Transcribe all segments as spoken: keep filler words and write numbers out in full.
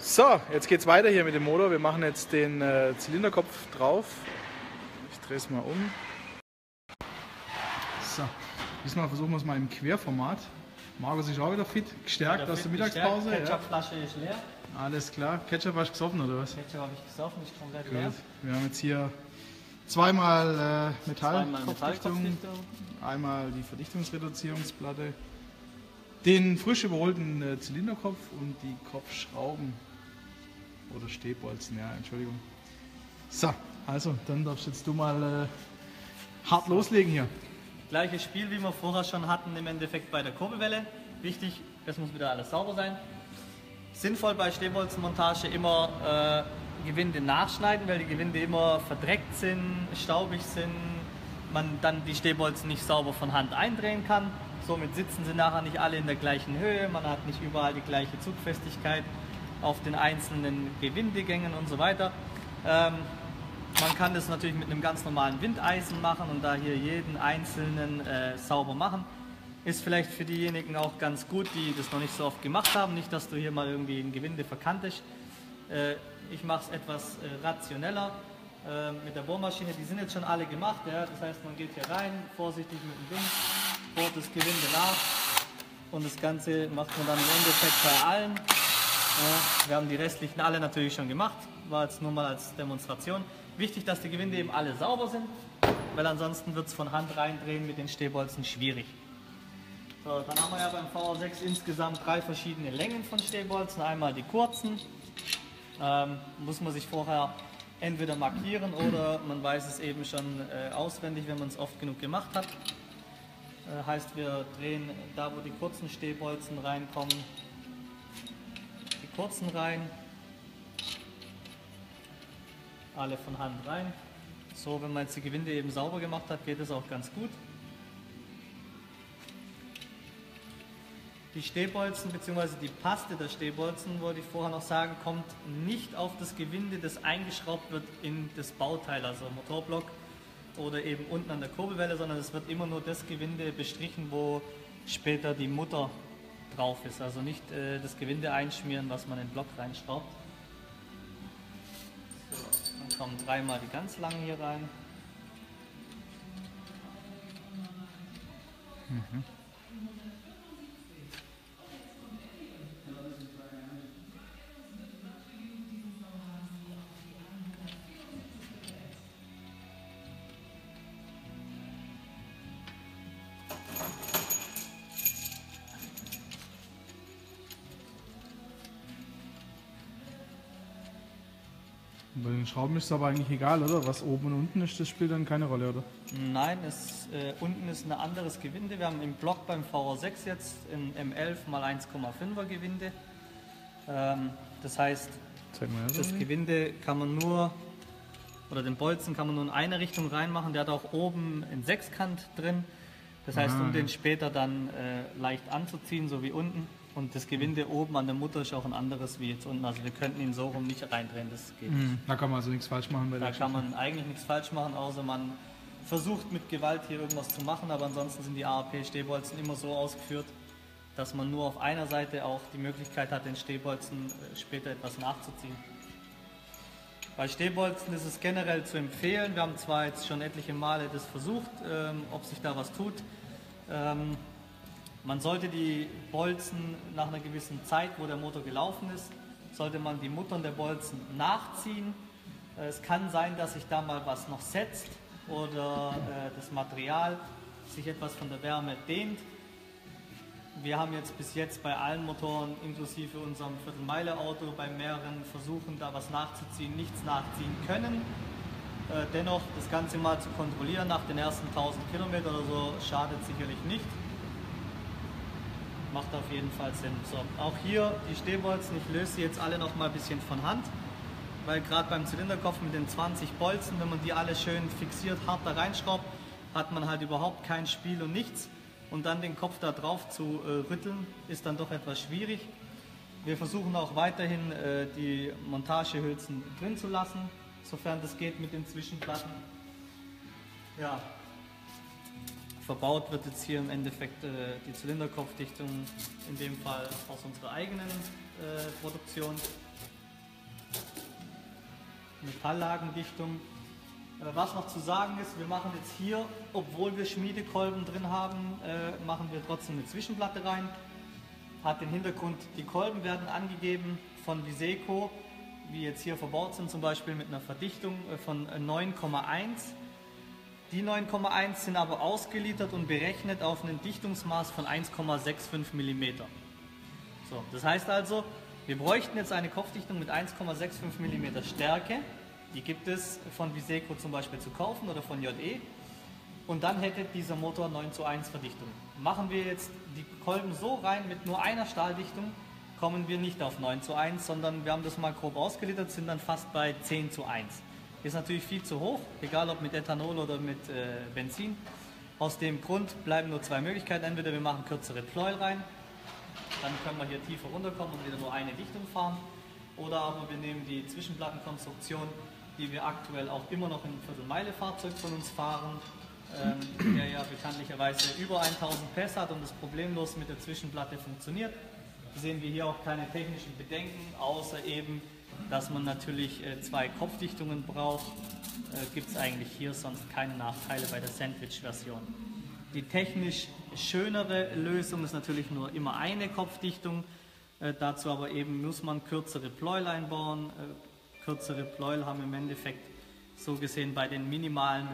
So, jetzt geht es weiter hier mit dem Motor. Wir machen jetzt den äh, Zylinderkopf drauf. Ich drehe es mal um. So, diesmal versuchen wir es mal im Querformat. Markus ist auch wieder fit, gestärkt aus der Mittagspause. Die Ketchupflasche ist leer. Alles klar. Ketchup hast du gesoffen oder was? Ketchup habe ich gesoffen, ist komplett Gut. leer. Wir haben jetzt hier zweimal äh, Metall Zweimal Kopfdichtung, Metallkopfdichtung. einmal die Verdichtungsreduzierungsplatte, den frisch überholten äh, Zylinderkopf und die Kopfschrauben oder Stehbolzen, ja, Entschuldigung. So, also dann darfst jetzt du mal äh, hart loslegen hier. Gleiches Spiel, wie wir vorher schon hatten, im Endeffekt bei der Kurbelwelle. Wichtig, das muss wieder alles sauber sein. Sinnvoll bei Stehbolzenmontage immer äh, Gewinde nachschneiden, weil die Gewinde immer verdreckt sind, staubig sind, man dann die Stehbolzen nicht sauber von Hand eindrehen kann. Somit sitzen sie nachher nicht alle in der gleichen Höhe, man hat nicht überall die gleiche Zugfestigkeit auf den einzelnen Gewindegängen und so weiter. Ähm, man kann das natürlich mit einem ganz normalen Windeisen machen und da hier jeden einzelnen äh, sauber machen. Ist vielleicht für diejenigen auch ganz gut, die das noch nicht so oft gemacht haben. Nicht, dass du hier mal irgendwie ein Gewinde verkantest. Äh, ich mache es etwas äh, rationeller äh, mit der Bohrmaschine. Die sind jetzt schon alle gemacht. Ja? Das heißt, man geht hier rein, vorsichtig mit dem Ding, bohrt das Gewinde nach und das Ganze macht man dann im Endeffekt bei allen. Ja, wir haben die restlichen alle natürlich schon gemacht, war jetzt nur mal als Demonstration. Wichtig, dass die Gewinde eben alle sauber sind, weil ansonsten wird es von Hand reindrehen mit den Stehbolzen schwierig. So, dann haben wir ja beim V R sechs insgesamt drei verschiedene Längen von Stehbolzen. Einmal die kurzen, ähm, muss man sich vorher entweder markieren oder man weiß es eben schon äh, auswendig, wenn man es oft genug gemacht hat. Äh, heißt, wir drehen da, wo die kurzen Stehbolzen reinkommen, die kurzen rein, alle von Hand rein. So, wenn man jetzt die Gewinde eben sauber gemacht hat, geht es auch ganz gut. Die Stehbolzen bzw. die Paste der Stehbolzen, wollte ich vorher noch sagen, kommt nicht auf das Gewinde, das eingeschraubt wird in das Bauteil, also Motorblock oder eben unten an der Kurbelwelle, sondern es wird immer nur das Gewinde bestrichen, wo später die Mutter drauf ist. Also nicht äh, das Gewinde einschmieren, was man in den Block reinschraubt. So, dann kommen dreimal die ganz langen hier rein. Mhm. Bei den Schrauben ist es aber eigentlich egal, oder? Was oben und unten ist, das spielt dann keine Rolle, oder? Nein, es, äh, unten ist ein anderes Gewinde. Wir haben im Block beim V R sechs jetzt ein M elf mal eins Komma fünfer Gewinde. Ähm, das heißt, Zeig mal her, das so Gewinde kann man nur, oder den Bolzen kann man nur in eine Richtung reinmachen. Der hat auch oben einen Sechskant drin. Das heißt, Ah. um den später dann äh, leicht anzuziehen, so wie unten. Und das Gewinde oben an der Mutter ist auch ein anderes wie jetzt unten. Also wir könnten ihn so rum nicht reindrehen, das geht nicht. Mhm. Da kann man also nichts falsch machen bei Da der kann man eigentlich nichts falsch machen, außer man versucht mit Gewalt hier irgendwas zu machen. Aber ansonsten sind die A A P-Stehbolzen immer so ausgeführt, dass man nur auf einer Seite auch die Möglichkeit hat, den Stehbolzen äh, später etwas nachzuziehen. Bei Stehbolzen ist es generell zu empfehlen. Wir haben zwar jetzt schon etliche Male das versucht, ähm, ob sich da was tut. Ähm, Man sollte die Bolzen nach einer gewissen Zeit, wo der Motor gelaufen ist, sollte man die Muttern der Bolzen nachziehen. Es kann sein, dass sich da mal was noch setzt oder äh, das Material sich etwas von der Wärme dehnt. Wir haben jetzt bis jetzt bei allen Motoren, inklusive unserem Viertelmeile-Auto, bei mehreren Versuchen, da was nachzuziehen, nichts nachziehen können. Äh, dennoch das Ganze mal zu kontrollieren nach den ersten tausend Kilometern oder so, schadet sicherlich nicht. Macht auf jeden Fall Sinn. So, auch hier die Stehbolzen, ich löse sie jetzt alle noch mal ein bisschen von Hand, weil gerade beim Zylinderkopf mit den zwanzig Bolzen, wenn man die alle schön fixiert hart da reinschraubt, hat man halt überhaupt kein Spiel und nichts. Und dann den Kopf da drauf zu äh, rütteln, ist dann doch etwas schwierig. Wir versuchen auch weiterhin äh, die Montagehülsen drin zu lassen, sofern das geht mit den Zwischenplatten. Ja. Verbaut wird jetzt hier im Endeffekt äh, die Zylinderkopfdichtung, in dem Fall aus unserer eigenen äh, Produktion. Metalllagendichtung. Was noch zu sagen ist, wir machen jetzt hier, obwohl wir Schmiedekolben drin haben, äh, machen wir trotzdem eine Zwischenplatte rein. Hat den Hintergrund, die Kolben werden angegeben von Viseco, wie jetzt hier verbaut sind, zum Beispiel mit einer Verdichtung von neun Komma eins. Die neun Komma eins sind aber ausgeliefert und berechnet auf ein Dichtungsmaß von eins Komma fünfundsechzig Millimeter. So, das heißt also, wir bräuchten jetzt eine Kopfdichtung mit eins Komma fünfundsechzig Millimeter Stärke. Die gibt es von Viseco zum Beispiel zu kaufen oder von J E. Und dann hätte dieser Motor neun zu eins Verdichtung. Machen wir jetzt die Kolben so rein mit nur einer Stahldichtung, kommen wir nicht auf neun zu eins, sondern wir haben das mal grob ausgeliefert, sind dann fast bei zehn zu eins. Ist natürlich viel zu hoch, egal ob mit Ethanol oder mit äh, Benzin. Aus dem Grund bleiben nur zwei Möglichkeiten. Entweder wir machen kürzere Pleuel rein, dann können wir hier tiefer runterkommen und wieder nur eine Dichtung fahren. Oder aber wir nehmen die Zwischenplattenkonstruktion, die wir aktuell auch immer noch im Viertelmeile-Fahrzeug von uns fahren, ähm, der ja bekanntlicherweise über tausend P E S hat und das problemlos mit der Zwischenplatte funktioniert. Sehen wir hier auch keine technischen Bedenken, außer eben, dass man natürlich äh, zwei Kopfdichtungen braucht. Äh, Gibt es eigentlich hier sonst keine Nachteile bei der Sandwich-Version. Die technisch schönere Lösung ist natürlich nur immer eine Kopfdichtung. Äh, dazu aber eben muss man kürzere Pleuel einbauen. Äh, kürzere Pleuel haben im Endeffekt so gesehen bei den minimalen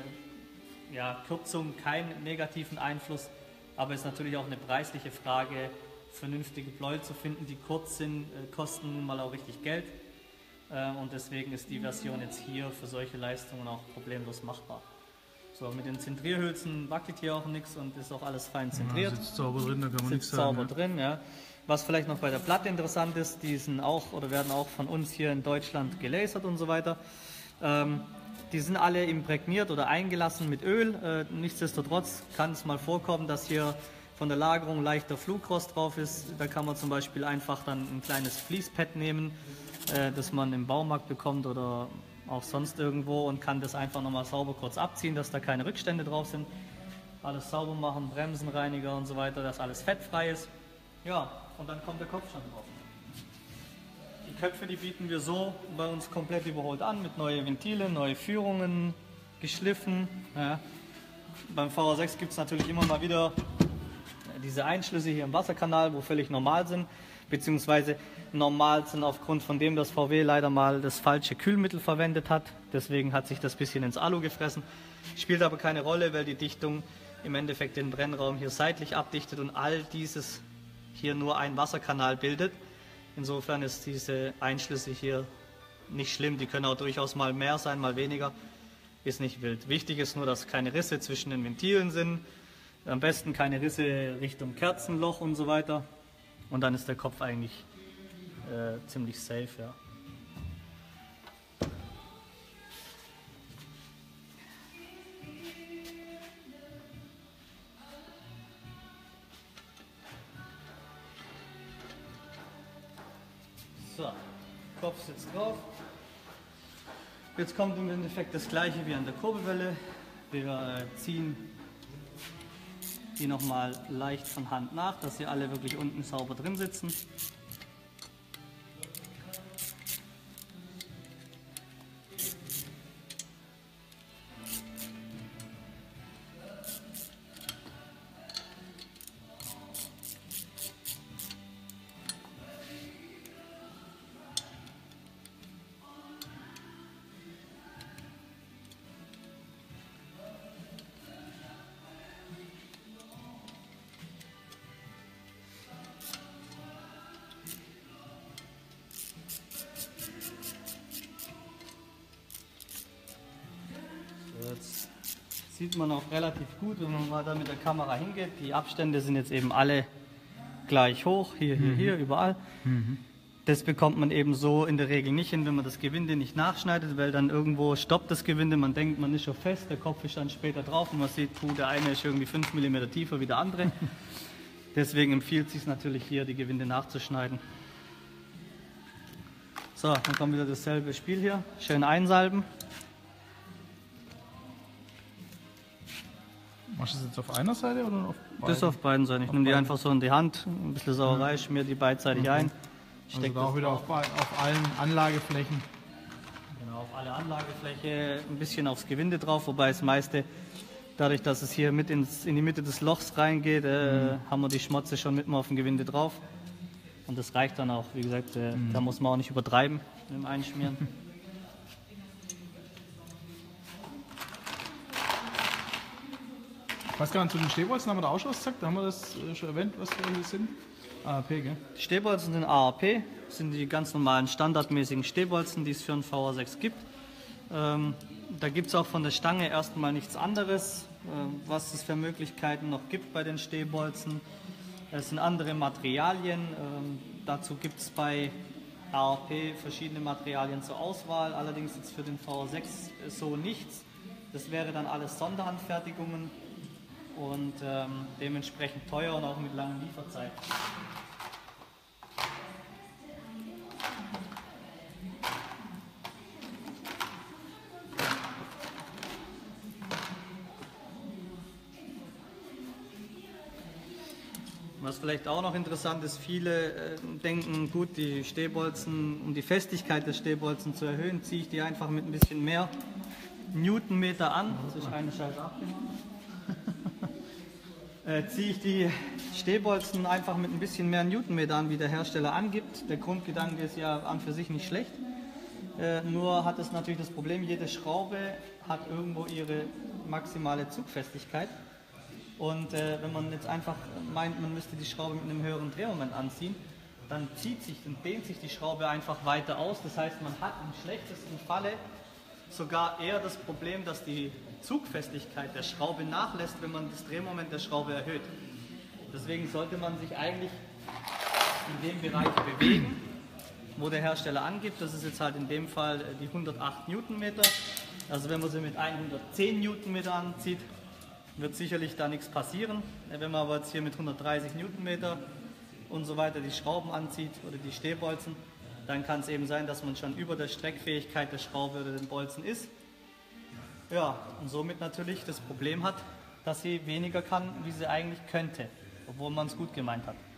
äh, ja, Kürzungen keinen negativen Einfluss. Aber es ist natürlich auch eine preisliche Frage, vernünftige Pleuel zu finden, die kurz sind, äh, kosten nun mal auch richtig Geld. Äh, und deswegen ist die Version jetzt hier für solche Leistungen auch problemlos machbar. So, mit den Zentrierhülsen wackelt hier auch nichts und ist auch alles fein zentriert. Ja, sitzt sauber drin, da kann man nichts Sitzt sagen. sauber Ja. drin, ja. Was vielleicht noch bei der Platte interessant ist, die sind auch oder werden auch von uns hier in Deutschland gelasert und so weiter. Ähm, die sind alle imprägniert oder eingelassen mit Öl. Äh, nichtsdestotrotz kann es mal vorkommen, dass hier von der Lagerung leichter Flugrost drauf ist. Da kann man zum Beispiel einfach dann ein kleines Fließpad nehmen, äh, das man im Baumarkt bekommt oder auch sonst irgendwo und kann das einfach nochmal sauber kurz abziehen, dass da keine Rückstände drauf sind. Alles sauber machen, Bremsenreiniger und so weiter, dass alles fettfrei ist. Ja, und dann kommt der Kopf schon drauf. Die Köpfe, die bieten wir so bei uns komplett überholt an, mit neuen Ventilen, neue Führungen, geschliffen. Ja. Beim V R sechs gibt es natürlich immer mal wieder diese Einschlüsse hier im Wasserkanal, wo völlig normal sind, beziehungsweise normal sind aufgrund von dem, dass V W leider mal das falsche Kühlmittel verwendet hat. Deswegen hat sich das ein bisschen ins Alu gefressen. Spielt aber keine Rolle, weil die Dichtung im Endeffekt den Brennraum hier seitlich abdichtet und all dieses hier nur ein Wasserkanal bildet. Insofern ist diese Einschlüsse hier nicht schlimm. Die können auch durchaus mal mehr sein, mal weniger. Ist nicht wild. Wichtig ist nur, dass keine Risse zwischen den Ventilen sind. Am besten keine Risse Richtung Kerzenloch und so weiter. Und dann ist der Kopf eigentlich äh, ziemlich safe, ja. So, Kopf sitzt drauf. Jetzt kommt im Endeffekt das gleiche wie an der Kurbelwelle. Wir äh, ziehen die nochmal leicht von Hand nach, dass sie alle wirklich unten sauber drin sitzen. Jetzt sieht man auch relativ gut, wenn man mal da mit der Kamera hingeht. Die Abstände sind jetzt eben alle gleich hoch, hier, hier, mhm. hier, überall. Mhm. Das bekommt man eben so in der Regel nicht hin, wenn man das Gewinde nicht nachschneidet, weil dann irgendwo stoppt das Gewinde, man denkt, man ist schon fest, der Kopf ist dann später drauf und man sieht, puh, der eine ist irgendwie fünf Millimeter tiefer wie der andere. Deswegen empfiehlt es sich natürlich hier, die Gewinde nachzuschneiden. So, dann kommt wieder dasselbe Spiel hier. Schön einsalben. Machst du das jetzt auf einer Seite oder auf beiden? Das auf beiden Seiten. Ich nehme die einfach so in die Hand, ein bisschen Sauerei, mhm. schmier die beidseitig okay. ein. Also da auch wieder auf, auf allen Anlageflächen. Genau, auf alle Anlagefläche, ein bisschen aufs Gewinde drauf, wobei das meiste, dadurch, dass es hier mit ins, in die Mitte des Lochs reingeht, äh, mhm. haben wir die Schmotze schon mit auf dem Gewinde drauf. Und das reicht dann auch, wie gesagt, äh, mhm. da muss man auch nicht übertreiben mit dem Einschmieren. Ich weiß gar nicht, zu den Stehbolzen haben wir da auch schon was gesagt, da haben wir das schon erwähnt, was wir sind. A A P, gell? Die Stehbolzen sind A A P, sind die ganz normalen standardmäßigen Stehbolzen, die es für einen V R sechs gibt. Ähm, da gibt es auch von der Stange erstmal nichts anderes, äh, was es für Möglichkeiten noch gibt bei den Stehbolzen. Es sind andere Materialien, ähm, dazu gibt es bei A A P verschiedene Materialien zur Auswahl, allerdings jetzt für den V R sechs so nichts. Das wäre dann alles Sonderanfertigungen und ähm, dementsprechend teuer und auch mit langen Lieferzeiten. Was vielleicht auch noch interessant ist, viele äh, denken, gut, die Stehbolzen, um die Festigkeit des Stehbolzen zu erhöhen, ziehe ich die einfach mit ein bisschen mehr Newtonmeter an. Das ist eine Scheibe abgemacht. äh, ziehe ich die Stehbolzen einfach mit ein bisschen mehr Newtonmeter an, wie der Hersteller angibt. Der Grundgedanke ist ja an für sich nicht schlecht. Äh, nur hat es natürlich das Problem, jede Schraube hat irgendwo ihre maximale Zugfestigkeit. Und äh, wenn man jetzt einfach meint, man müsste die Schraube mit einem höheren Drehmoment anziehen, dann zieht sich und dehnt sich die Schraube einfach weiter aus. Das heißt, man hat im schlechtesten Falle sogar eher das Problem, dass die Zugfestigkeit der Schraube nachlässt, wenn man das Drehmoment der Schraube erhöht. Deswegen sollte man sich eigentlich in dem Bereich bewegen, wo der Hersteller angibt. Das ist jetzt halt in dem Fall die hundertacht Newtonmeter. Also wenn man sie mit hundertzehn Newtonmeter anzieht, wird sicherlich da nichts passieren. Wenn man aber jetzt hier mit hundertdreißig Newtonmeter und so weiter die Schrauben anzieht oder die Stehbolzen, dann kann es eben sein, dass man schon über der Streckfähigkeit der Schraube oder den Bolzen ist. Ja, und somit natürlich das Problem hat, dass sie weniger kann, wie sie eigentlich könnte, obwohl man es gut gemeint hat.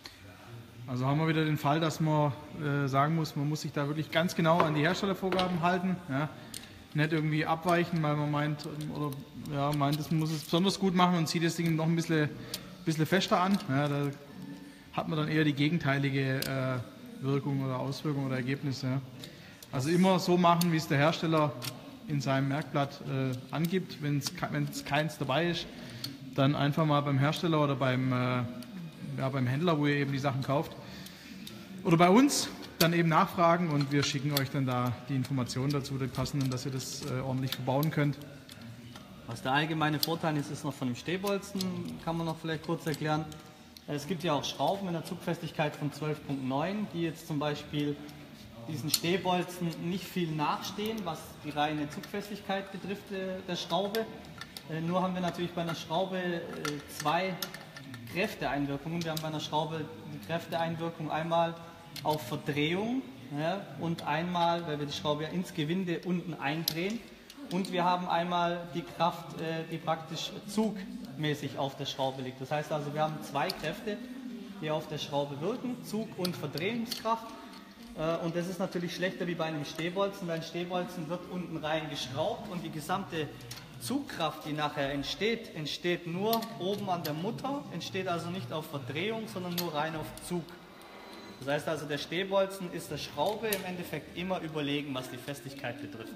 Also haben wir wieder den Fall, dass man äh, sagen muss, man muss sich da wirklich ganz genau an die Herstellervorgaben halten. Ja? Nicht irgendwie abweichen, weil man meint, oder ja, meint, das muss es besonders gut machen und zieht das Ding noch ein bisschen, bisschen fester an. Ja, da hat man dann eher die gegenteilige äh, Wirkung oder Auswirkung oder Ergebnis. Ja. Also immer so machen, wie es der Hersteller in seinem Merkblatt äh, angibt. Wenn es keins dabei ist, dann einfach mal beim Hersteller oder beim, äh, ja, beim Händler, wo ihr eben die Sachen kauft, oder bei uns dann eben nachfragen und wir schicken euch dann da die Informationen dazu, die passenden, dass ihr das äh, ordentlich verbauen könnt. Was der allgemeine Vorteil ist, ist noch von dem Stehbolzen, kann man noch vielleicht kurz erklären. Es gibt ja auch Schrauben mit einer Zugfestigkeit von zwölf Komma neun, die jetzt zum Beispiel diesen Stehbolzen nicht viel nachstehen, was die reine Zugfestigkeit betrifft äh, der Schraube. Äh, nur haben wir natürlich bei einer Schraube äh, zwei Kräfteeinwirkungen. Wir haben bei einer Schraube die Kräfteeinwirkung einmal auf Verdrehung, ja, und einmal, weil wir die Schraube ja ins Gewinde unten eindrehen, und wir haben einmal die Kraft, äh, die praktisch zugmäßig auf der Schraube liegt. Das heißt also, wir haben zwei Kräfte, die auf der Schraube wirken, Zug- und Verdrehungskraft. Äh, und das ist natürlich schlechter wie bei einem Stehbolzen, weil ein Stehbolzen wird unten rein geschraubt und die gesamte Zugkraft, die nachher entsteht, entsteht nur oben an der Mutter, entsteht also nicht auf Verdrehung, sondern nur rein auf Zug. Das heißt also, der Stehbolzen ist der Schraube im Endeffekt immer überlegen, was die Festigkeit betrifft.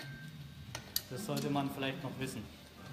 Das sollte man vielleicht noch wissen.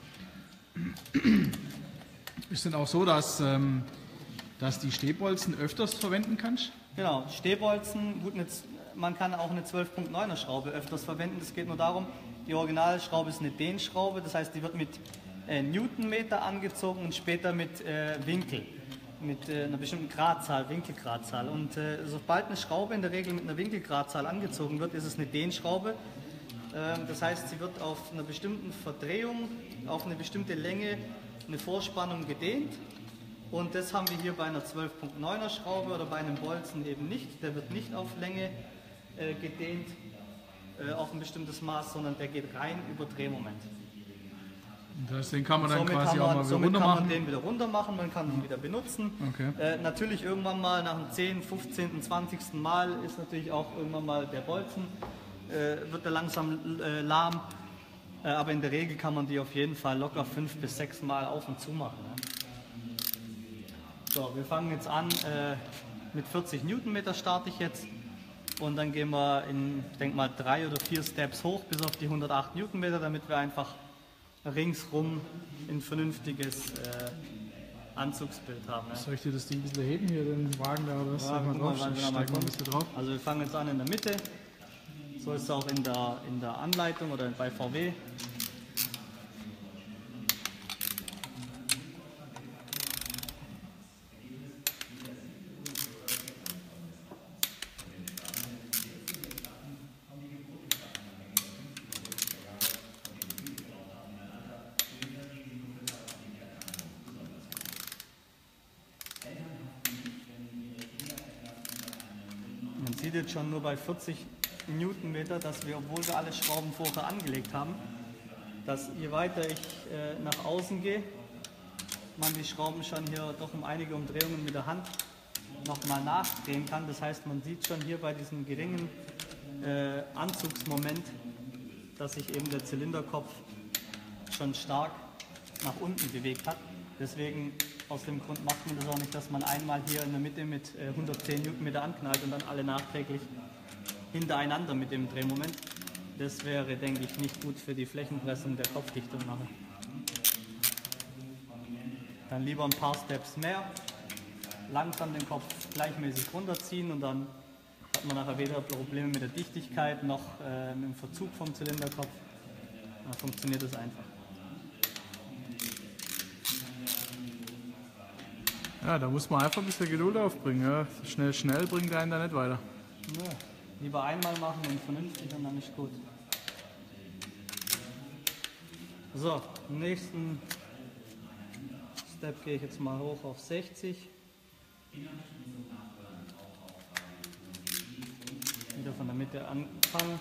Ist denn auch so, dass, ähm, dass die Stehbolzen öfters verwenden kannst? Genau, Stehbolzen, gut, man kann auch eine zwölf Komma neuner Schraube öfters verwenden. Es geht nur darum, die Originalschraube ist eine Dehnschraube, das heißt, die wird mit äh, Newtonmeter angezogen und später mit äh, Winkel. Mit äh, einer bestimmten Gradzahl, Winkelgradzahl. Und äh, sobald eine Schraube in der Regel mit einer Winkelgradzahl angezogen wird, ist es eine Dehnschraube. Ähm, das heißt, sie wird auf einer bestimmten Verdrehung, auf eine bestimmte Länge, eine Vorspannung gedehnt. Und das haben wir hier bei einer zwölf Komma neuner Schraube oder bei einem Bolzen eben nicht. Der wird nicht auf Länge äh, gedehnt, äh, auf ein bestimmtes Maß, sondern der geht rein über Drehmoment. Das, den kann man dann somit quasi man, auch mal wieder somit runter kann machen? man den wieder runter machen, man kann ihn wieder benutzen. Okay. Äh, natürlich irgendwann mal nach dem zehnten, fünfzehnten, zwanzigsten Mal ist natürlich auch irgendwann mal der Bolzen äh, wird er langsam äh, lahm. Äh, aber in der Regel kann man die auf jeden Fall locker fünf bis sechs Mal auf und zu machen. Ne? So, wir fangen jetzt an äh, mit vierzig Newtonmeter starte ich jetzt. Und dann gehen wir in, ich denke mal, drei oder vier Steps hoch bis auf die hundertacht Newtonmeter, damit wir einfach ringsrum ein vernünftiges äh, Anzugsbild haben. Ne? Soll ich dir das Ding ein bisschen heben hier, den Wagen da oder was? Ja, Sag mal guck drauf, mal, wann wir steig noch mal mal ein bisschen drauf. Also wir fangen jetzt an in der Mitte. So ist es auch in der, in der Anleitung oder bei V W. Man sieht jetzt schon nur bei vierzig Newtonmeter, dass wir, obwohl wir alle Schrauben vorher angelegt haben, dass je weiter ich äh, nach außen gehe, man die Schrauben schon hier doch um einige Umdrehungen mit der Hand nochmal nachdrehen kann. Das heißt, man sieht schon hier bei diesem geringen äh, Anzugsmoment, dass sich eben der Zylinderkopf schon stark nach unten bewegt hat. Deswegen, aus dem Grund macht man das auch nicht, dass man einmal hier in der Mitte mit äh, hundertzehn Newtonmeter anknallt und dann alle nachträglich hintereinander mit dem Drehmoment. Das wäre, denke ich, nicht gut für die Flächenpressung der Kopfdichtung nachher. Dann lieber ein paar Steps mehr, langsam den Kopf gleichmäßig runterziehen und dann hat man nachher weder Probleme mit der Dichtigkeit noch äh, mit dem Verzug vom Zylinderkopf. Dann funktioniert das einfach. Ja, da muss man einfach ein bisschen Geduld aufbringen. Ja. Schnell, schnell bringt einen da nicht weiter. Ja, lieber einmal machen und vernünftig und dann ist gut. So, im nächsten Step gehe ich jetzt mal hoch auf sechzig. Wieder von der Mitte anfangen.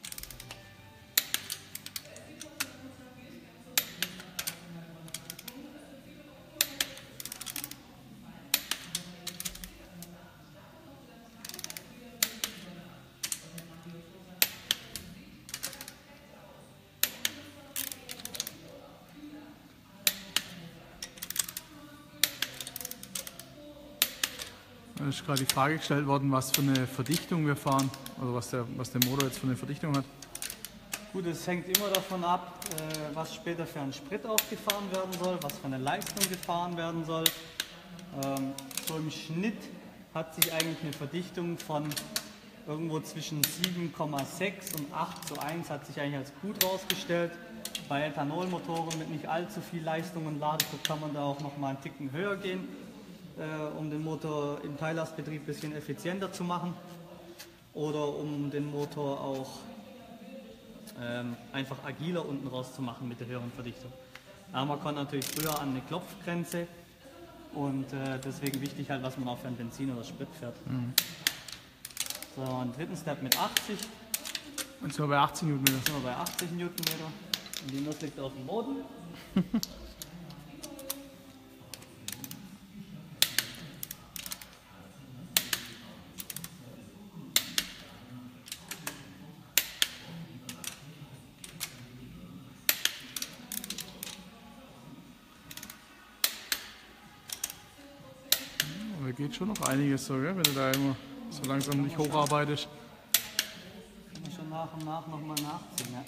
Da ist gerade die Frage gestellt worden, was für eine Verdichtung wir fahren, oder was der, was der Motor jetzt für eine Verdichtung hat. Gut, es hängt immer davon ab, äh, was später für ein Sprit aufgefahren werden soll, was für eine Leistung gefahren werden soll. Ähm, so im Schnitt hat sich eigentlich eine Verdichtung von irgendwo zwischen sieben Komma sechs und acht zu eins hat sich eigentlich als gut rausgestellt. Bei Ethanolmotoren mit nicht allzu viel Leistung und Ladedruck kann man da auch noch mal einen Ticken höher gehen, äh, um den Motor im Teillastbetrieb ein bisschen effizienter zu machen oder um den Motor auch ähm, einfach agiler unten raus zu machen mit der höheren Verdichtung. Aber man kommt natürlich früher an eine Klopfgrenze und äh, deswegen wichtig halt, was man auch für ein Benzin oder Sprit fährt. Mhm. So, einen dritten Step mit achtzig. Und sind wir bei achtzig Newtonmeter. Jetzt sind wir bei achtzig Newtonmeter. Und die Nuss liegt auf dem Boden. Da geht schon noch einiges so, gell? Wenn du da immer so langsam dich hocharbeitest. Kann man schon nach und nach nochmal nachziehen. Ja.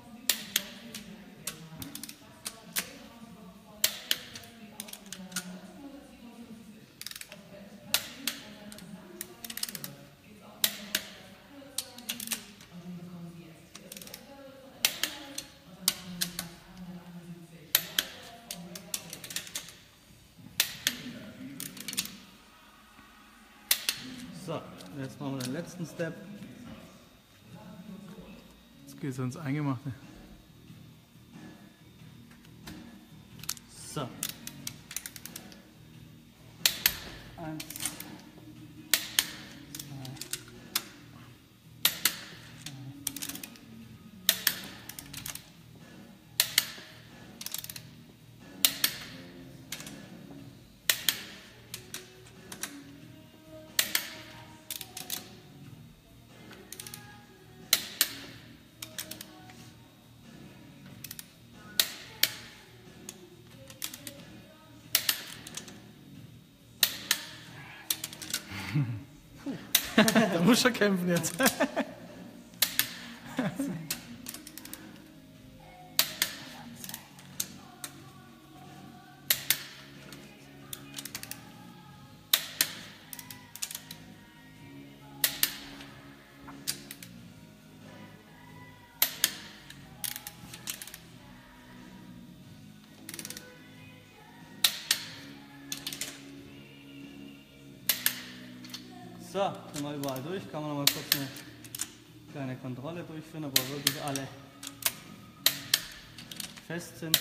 So, jetzt machen wir den letzten Step. Jetzt geht es ans Eingemachte. So. Eins. musst schon kämpfen jetzt. So, sind wir überall durch, kann man noch mal kurz eine kleine Kontrolle durchführen, ob wir wirklich alle fest sind.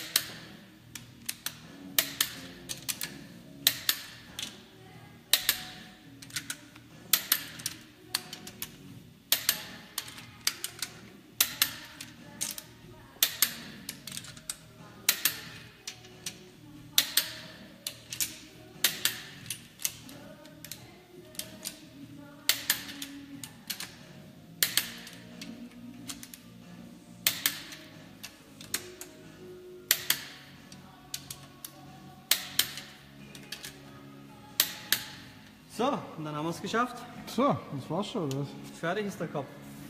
So, und dann haben wir es geschafft. So, das war's schon, oder was? Fertig ist der Kopf.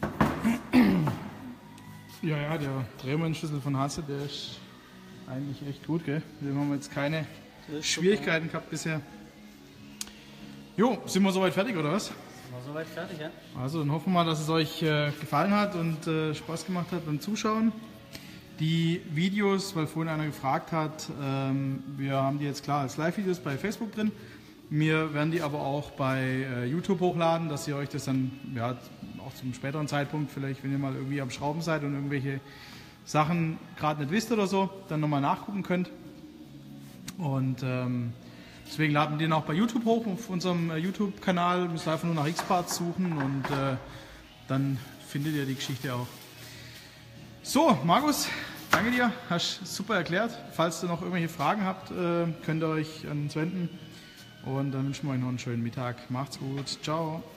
Ja, ja, der Drehmomentschlüssel von Hasse, der ist eigentlich echt gut, gell? Wir haben jetzt keine Schwierigkeiten gehabt bisher. Jo, sind wir soweit fertig, oder was? Sind wir soweit fertig, ja? Also, dann hoffen wir mal, dass es euch äh, gefallen hat und äh, Spaß gemacht hat beim Zuschauen. Die Videos, weil vorhin einer gefragt hat, ähm, wir haben die jetzt klar als Live-Videos bei Facebook drin. Wir werden die aber auch bei äh, YouTube hochladen, dass ihr euch das dann ja, auch zum späteren Zeitpunkt, vielleicht wenn ihr mal irgendwie am Schrauben seid und irgendwelche Sachen gerade nicht wisst oder so, dann nochmal nachgucken könnt. Und ähm, deswegen laden wir den auch bei YouTube hoch, auf unserem äh, YouTube-Kanal. Müsst ihr einfach nur nach X-Parts suchen und äh, dann findet ihr die Geschichte auch. So, Markus, danke dir, hast super erklärt. Falls ihr noch irgendwelche Fragen habt, äh, könnt ihr euch an uns wenden. Und dann wünschen wir euch noch einen schönen Mittag. Macht's gut. Ciao.